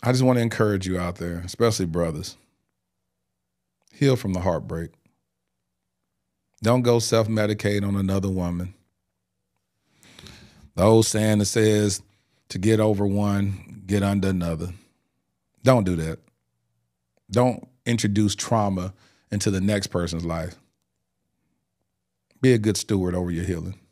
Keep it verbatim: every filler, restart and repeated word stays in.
I just want to encourage you out there, especially brothers. Heal from the heartbreak. Don't go self-medicate on another woman. The old saying that says to get over one, get under another. Don't do that. Don't introduce trauma into the next person's life. Be a good steward over your healing.